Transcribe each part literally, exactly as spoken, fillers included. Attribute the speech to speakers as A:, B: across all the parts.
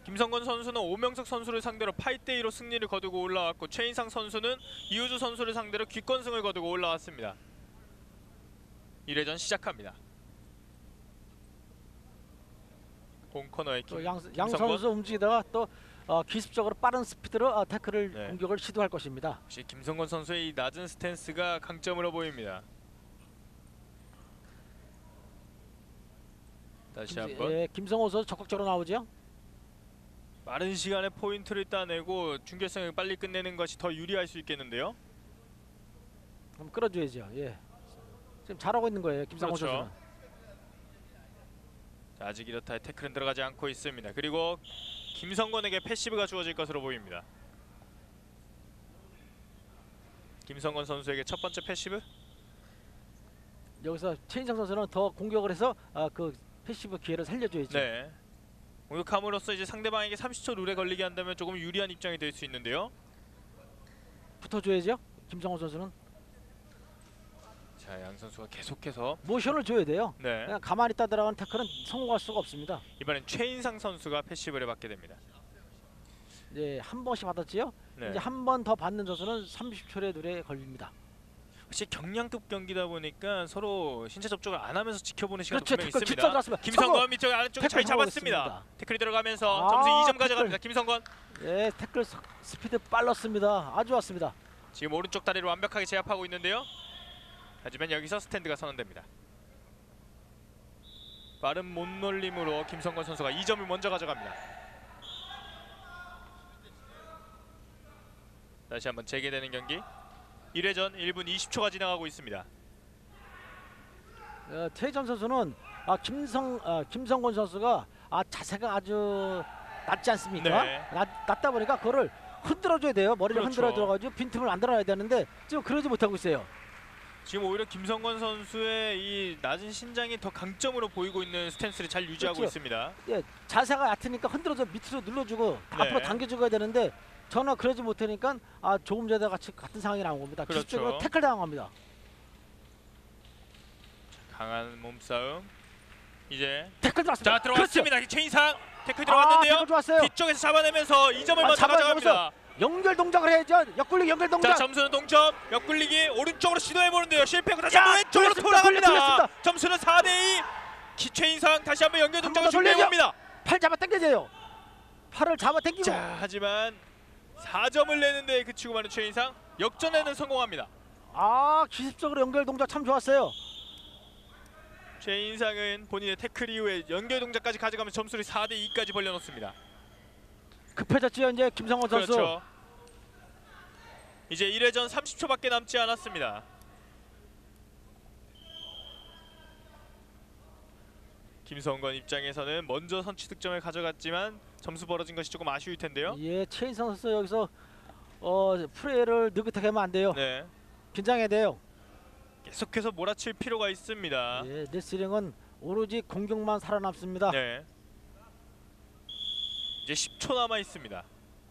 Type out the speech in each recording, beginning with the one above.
A: 김성건 선수는 오명석 선수를 상대로 팔 대 이로 승리를 거두고 올라왔고 최인상 선수는 이우주 선수를 상대로 기권승을 거두고 올라왔습니다. 일 회전 시작합니다. 홈코너의 김,
B: 양,
A: 김성건.
B: 양 선수 움직이다가 또 어, 기습적으로 빠른 스피드로 어, 태클을
A: 네.
B: 공격을 시도할 것입니다.
A: 역시 김성건 선수의 이 낮은 스탠스가 강점으로 보입니다. 다시
B: 김,
A: 한번
B: 예, 김성호 선수 적극적으로 나오죠.
A: 빠른 시간에 포인트를 따내고 준결승을 빨리 끝내는 것이 더 유리할 수 있겠는데요.
B: 그럼 끌어줘야죠. 예. 지금 잘하고 있는 거예요, 김성호
A: 그렇죠.
B: 선수는.
A: 자, 아직 이렇다 태클은 들어가지 않고 있습니다. 그리고 김성건에게 패시브가 주어질 것으로 보입니다. 김성건 선수에게 첫 번째 패시브.
B: 여기서 최인상 선수는 더 공격을 해서 어, 그 패시브 기회를 살려줘야죠.
A: 네. 공격함으로써 이제 상대방에게 삼십 초 룰에 걸리게 한다면 조금 유리한 입장이 될 수 있는데요.
B: 붙어줘야죠. 김성호 선수는
A: 자, 양 선수가 계속해서
B: 모션을 줘야 돼요.
A: 네.
B: 그냥 가만히 있다 들어가는 태클은 성공할 수가 없습니다.
A: 이번엔 최인상 선수가 패시브를 받게 됩니다.
B: 이제 한 번씩 받았지요.
A: 네.
B: 이제 한 번 더 받는 선수는 삼십 초의 룰에 걸립니다.
A: 혹시 경량급 경기다 보니까 서로 신체 접촉을 안 하면서 지켜보는 시간도
B: 그렇죠.
A: 분명히
B: 태클
A: 있습니다.
B: 직접 들어갔습니다.
A: 김성건 밑쪽 아래쪽에 잘
B: 태클
A: 잡았습니다.
B: 성공했습니다.
A: 태클이 들어가면서
B: 아,
A: 점수 이 점
B: 태클.
A: 가져갑니다. 김성건.
B: 예, 태클 스- 스피드 빨랐습니다. 아주 좋았습니다.
A: 지금 오른쪽 다리를 완벽하게 제압하고 있는데요. 하지만 여기서 스탠드가 선언됩니다. 빠른 못놀림으로 김성건 선수가 이 점을 먼저 가져갑니다. 다시 한번 재개되는 경기. 일 회전 일 분 이십 초가 지나가고 있습니다.
B: 어, 최희정 선수는 아, 김성 아, 김성건 선수가 아, 자세가 아주 낮지 않습니까?
A: 네.
B: 낮, 낮다 보니까 그거를 흔들어줘야 돼요. 머리를
A: 그렇죠.
B: 흔들어줘가지고 빈틈을 안 들어야 되는데 지금 그러지 못하고 있어요.
A: 지금 오히려 김성건 선수의 이 낮은 신장이 더 강점으로 보이고 있는 스탠스를 잘 유지하고
B: 그렇죠.
A: 있습니다.
B: 예, 자세가 얕으니까 흔들어서 밑으로 눌러주고
A: 네.
B: 앞으로 당겨줘야 되는데 전혀 그러지 못하니까 아, 조금 전에 같이 같은 상황이 나온 겁니다.
A: 그렇죠.
B: 기습적으로 태클 당합니다.
A: 강한 몸싸움. 이제
B: 태클 들어왔습니다.
A: 자 들어왔습니다.
B: 그렇죠.
A: 최인상 태클
B: 아,
A: 들어갔는데요.
B: 태클 좋았어요.
A: 뒤쪽에서 잡아내면서 이 점을
B: 아,
A: 먼저
B: 잡아,
A: 가져갑니다.
B: 연결 동작을 해야죠. 옆굴리 연결 동작.
A: 자 점수는 동점. 옆굴리기 오른쪽으로 시도해보는데요. 실패하고 다시
B: 야,
A: 한번 왼쪽으로
B: 돌렸습니다.
A: 돌아갑니다.
B: 돌렸습니다.
A: 점수는 사 대 이. 기 최인상 다시 한번 연결
B: 한
A: 동작을
B: 번더 돌려줘.
A: 준비해봅니다.
B: 팔 잡아 당겨져요. 팔을 잡아 당기고.
A: 자 하지만 사 점을 내는데 그치고 마는 최인상 역전에는 성공합니다.
B: 아, 기습적으로 연결 동작 참 좋았어요.
A: 최인상은 본인의 태클 이후에 연결 동작까지 가져가면서 점수를 사 대 이까지 벌려놓습니다.
B: 급해졌지요 이제 김성원 선수.
A: 그렇죠. 이제 일 회전 삼십 초밖에 남지 않았습니다. 김성건 입장에서는 먼저 선취 득점을 가져갔지만 점수 벌어진 것이 조금 아쉬울 텐데요.
B: 예, 최인성 선수 여기서 어, 플레이를 느긋하게 하면 안 돼요.
A: 네,
B: 긴장해야 돼요.
A: 계속해서 몰아칠 필요가 있습니다.
B: 예, 레슬링은 오로지 공격만 살아남습니다.
A: 네, 이제 십 초 남아 있습니다.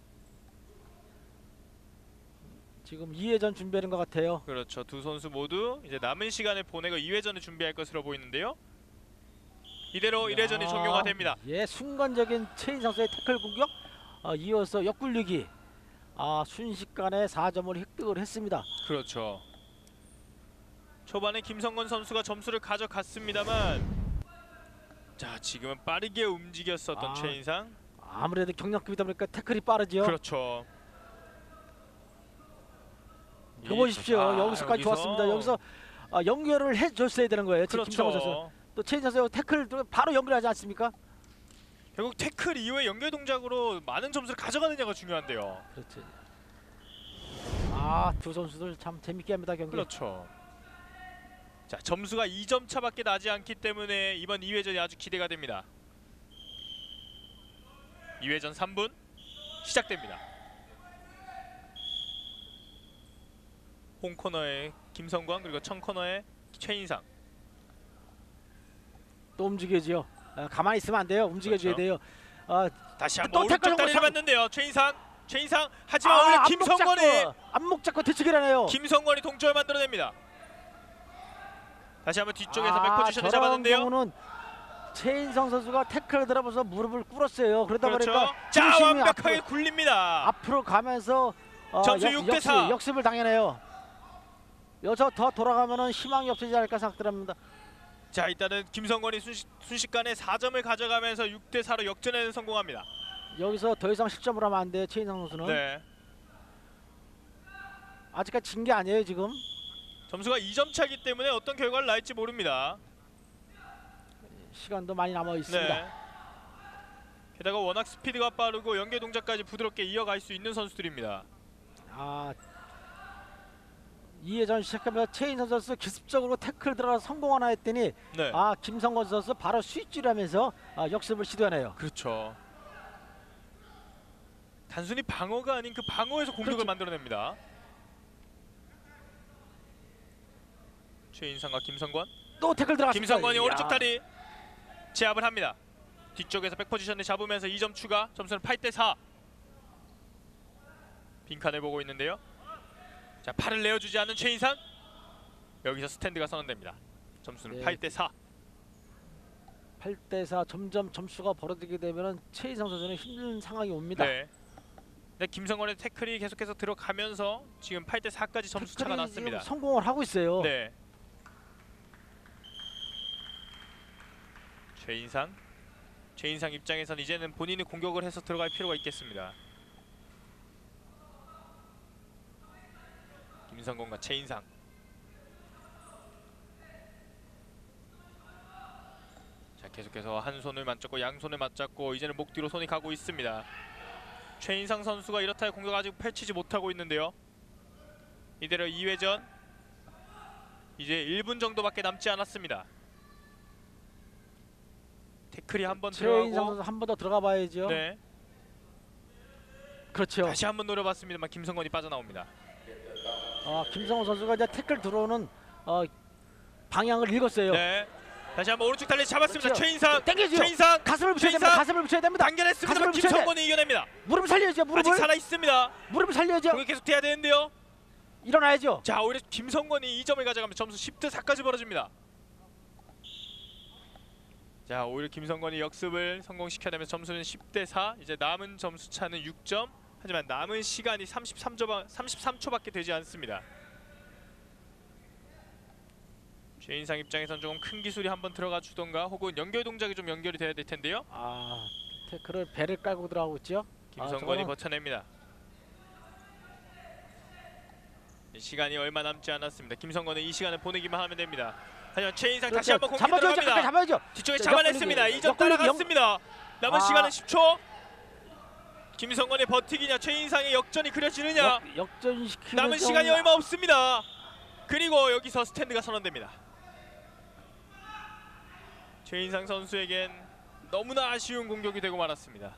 B: 지금 이 회전 준비하는 것 같아요.
A: 그렇죠. 두 선수 모두 이제 남은 시간을 보내고 이 회전을 준비할 것으로 보이는데요. 이대로 일 회전이
B: 야,
A: 종료가 됩니다.
B: 예, 순간적인 최인성 선수의 태클 공격 어, 이어서 옆굴리기. 아, 순식간에 사 점을 획득을 했습니다.
A: 그렇죠. 초반에 김성건 선수가 점수를 가져갔습니다만 자 지금은 빠르게 움직였었던
B: 아,
A: 최인상.
B: 아무래도 경량급이다 보니까 태클이 빠르죠.
A: 그렇죠.
B: 이거 보십시오.
A: 아,
B: 여기서까지 좋았습니다. 여기서 아, 연결을 해줬어야 되는 거예요. 지금 김성건 선수.
A: 그렇죠.
B: 또 최인성 선수 태클 바로 연결하지 않습니까?
A: 결국 태클 이후에 연결 동작으로 많은 점수를 가져가느냐가 중요한데요.
B: 그렇지. 아, 두 선수들 참 재밌게 합니다 경기.
A: 그렇죠. 자 점수가 이 점 차밖에 나지 않기 때문에 이번 이 회전이 아주 기대가 됩니다. 이 회전 삼 분 시작됩니다. 홈코너의 김성광 그리고 청코너의 최인상.
B: 또 움직여지요. 아, 가만히 있으면 안 돼요. 움직여줘야
A: 그렇죠.
B: 돼요. 아,
A: 다시
B: 또
A: 한번 오른쪽
B: 태클
A: 다리를
B: 성공.
A: 맞는데요. 최인상, 최인상. 하지만
B: 아,
A: 오히려
B: 안목
A: 김성건이
B: 잡고, 안목 잡고 뒤치기라네요.
A: 김성건이 동점을 만들어냅니다. 다시 한번 뒤쪽에서
B: 아,
A: 백포지션을
B: 저런
A: 잡았는데요.
B: 경우는 최인성 선수가 태클을 들어보서 무릎을 꿇었어요. 그러다
A: 그렇죠.
B: 보니까
A: 자,
B: 중심이
A: 완벽하게
B: 앞으로,
A: 굴립니다.
B: 앞으로 가면서 어,
A: 점수
B: 역,
A: 육 대 사.
B: 역습, 역습을 당해내요. 여기서 더 돌아가면은 희망이 없어지지 않을까 생각합니다.
A: 자, 일단은 김성권이 순식, 순식간에 사 점을 가져가면서 육 대 사로 역전에 성공합니다.
B: 여기서 더 이상 실점을 하면 안 돼요. 최인성 선수는.
A: 네.
B: 아직까지 진 게 아니에요 지금.
A: 점수가 이 점 차이기 때문에 어떤 결과를 날지 모릅니다.
B: 시간도 많이 남아 있습니다.
A: 네. 게다가 워낙 스피드가 빠르고 연계 동작까지 부드럽게 이어갈 수 있는 선수들입니다.
B: 아, 이 회전 시작하면서 최인성 선수 기습적으로 태클 들어가서 성공하나 했더니
A: 네.
B: 아 김성권 선수 바로 스위치하면서 아, 역습을 시도하네요.
A: 그렇죠. 단순히 방어가 아닌 그 방어에서 공격을
B: 그렇죠.
A: 만들어냅니다. 최인상과 김성권.
B: 또 태클 들어갔습니다.
A: 김성권이
B: 이야.
A: 오른쪽 다리 제압을 합니다. 뒤쪽에서 백포지션을 잡으면서 이 점 추가. 점수는 팔 대 사. 빈칸을 보고 있는데요. 자, 팔을 내어주지 않는 최인상. 여기서 스탠드가 선언됩니다. 점수는
B: 네.
A: 팔 대 사.
B: 팔 대 사 점점 점수가 벌어지게 되면은 최인성 선수는 힘든 상황이 옵니다.
A: 네. 근데 김성권의 태클이 계속해서 들어가면서 지금 팔 대 사까지 점수 차가
B: 태클이
A: 났습니다.
B: 지금 성공을 하고 있어요.
A: 네. 최인상. 최인상 입장에선 이제는 본인이 공격을 해서 들어갈 필요가 있겠습니다. 김성권과 최인상. 자, 계속해서 한 손을 맞잡고 양손을 맞잡고 이제는 목 뒤로 손이 가고 있습니다. 최인상 선수가 이렇다 할 공격 아직 펼치지 못하고 있는데요. 이대로 이 회전 이제 일 분 정도밖에 남지 않았습니다. 태클이 한 번
B: 최인상
A: 들어가고
B: 선수 한 번 더 들어가 봐야죠.
A: 네.
B: 그렇죠.
A: 다시 한 번 노려봤습니다만 김성권이 빠져나옵니다.
B: 어, 김성호 선수가 이제 태클 들어오는 어, 방향을 읽었어요.
A: 네. 다시 한번 오른쪽 다리 잡았습니다.
B: 그렇죠.
A: 최인상.
B: 당겨죠.
A: 최인상
B: 가슴을 붙여야
A: 최인상!
B: 됩니다. 가슴을 붙여야 됩니다.
A: 당겨냈습니다만
B: 가슴을 붙여야 돼.
A: 김성권이 이겨냅니다.
B: 무릎을 살려야죠.
A: 아직
B: 무릎을.
A: 살아 있습니다.
B: 무릎을 살려야죠.
A: 공격 계속 돼야 되는데요.
B: 일어나야죠.
A: 자, 오히려 김성권이 이 점을 가져가면 점수 십 대 사까지 벌어집니다. 자, 오히려 김성권이 역습을 성공시켜내면서 점수는 십 대 사. 이제 남은 점수 차는 육 점. 하지만 남은 시간이 삼십삼 초, 삼십삼 초밖에 되지 않습니다. 최인상 입장에선 조금 큰 기술이 한번 들어가 주던가 혹은 연결 동작이 좀 연결이 돼야 될 텐데요.
B: 아, 태클을 배를 깔고 들어가고 있죠.
A: 김성권이
B: 아,
A: 버텨냅니다. 시간이 얼마 남지 않았습니다. 김성권은 이 시간을 보내기만 하면 됩니다. 하지만 최인상 다시 한번 공격
B: 잡아줘,
A: 들어갑니다.
B: 잠깐 잡아야죠.
A: 뒤쪽에
B: 자,
A: 잡아냈습니다.
B: 옆구리,
A: 이 점
B: 옆구리
A: 따라갔습니다. 남은
B: 아.
A: 시간은 십 초. 김성권의 버티기냐 최인상의 역전이 그려지느냐.
B: 역, 역전시키는
A: 남은
B: 좀-
A: 시간이 얼마 없습니다. 그리고 여기서 스탠드가 선언됩니다. 최인상 선수에겐 너무나 아쉬운 공격이 되고 말았습니다.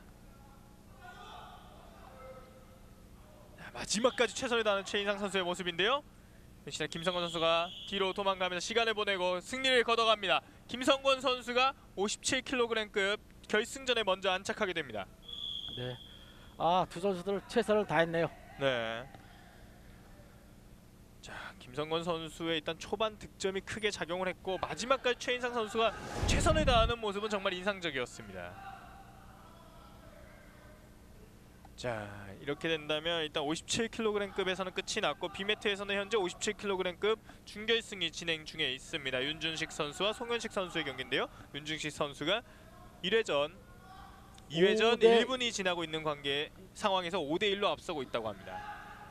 A: 자, 마지막까지 최선을 다하는 최인상 선수의 모습인데요. 역시나 김성권 선수가 뒤로 도망가면서 시간을 보내고 승리를 거둬갑니다. 김성권 선수가 오십칠 킬로그램급 결승전에 먼저 안착하게 됩니다.
B: 네. 아, 두 선수들 최선을 다했네요.
A: 네. 자, 김성권 선수의 일단 초반 득점이 크게 작용을 했고 마지막까지 최인상 선수가 최선을 다하는 모습은 정말 인상적이었습니다. 자, 이렇게 된다면 일단 오십칠 킬로그램급에서는 끝이 났고 B매트에서는 현재 오십칠 킬로그램급 준결승이 진행 중에 있습니다. 윤준식 선수와 송현식 선수의 경기인데요. 윤준식 선수가 일 회전, 이 회전
B: 오 대
A: 일 분이 지나고 있는 관계 상황에서 오 대 일로 앞서고 있다고 합니다.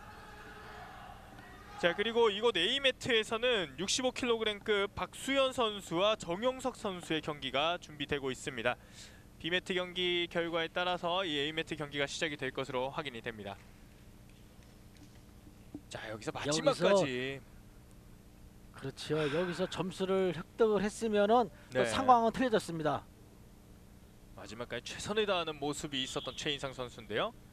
A: 자, 그리고 이곳 A매트에서는 육십오 킬로그램급 박수현 선수와 정영석 선수의 경기가 준비되고 있습니다. B매트 경기 결과에 따라서 이 A매트 경기가 시작이 될 것으로 확인이 됩니다. 자, 여기서 마지막까지
B: 그렇죠. 여기서 점수를 획득을 했으면은 또
A: 네.
B: 상황은 틀려졌습니다.
A: 마지막까지 최선을 다하는 모습이 있었던 최인상 선수인데요.